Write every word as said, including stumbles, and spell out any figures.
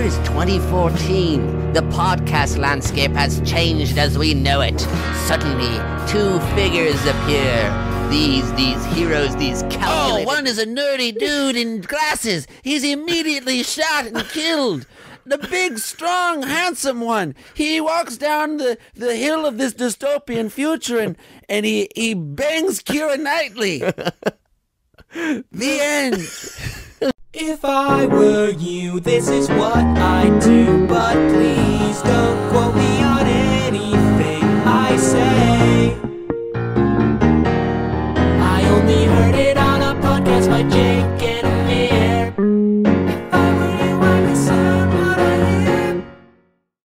is twenty fourteen. The podcast landscape has changed as we know it. Suddenly, two figures appear. These, these heroes, these calculated... Oh, one is a nerdy dude in glasses. He's immediately shot and killed. The big, strong, handsome one. He walks down the, the hill of this dystopian future and, and he, he bangs Keira Knightley. The end. If I were you, this is what I'd do, but please don't quote me on it.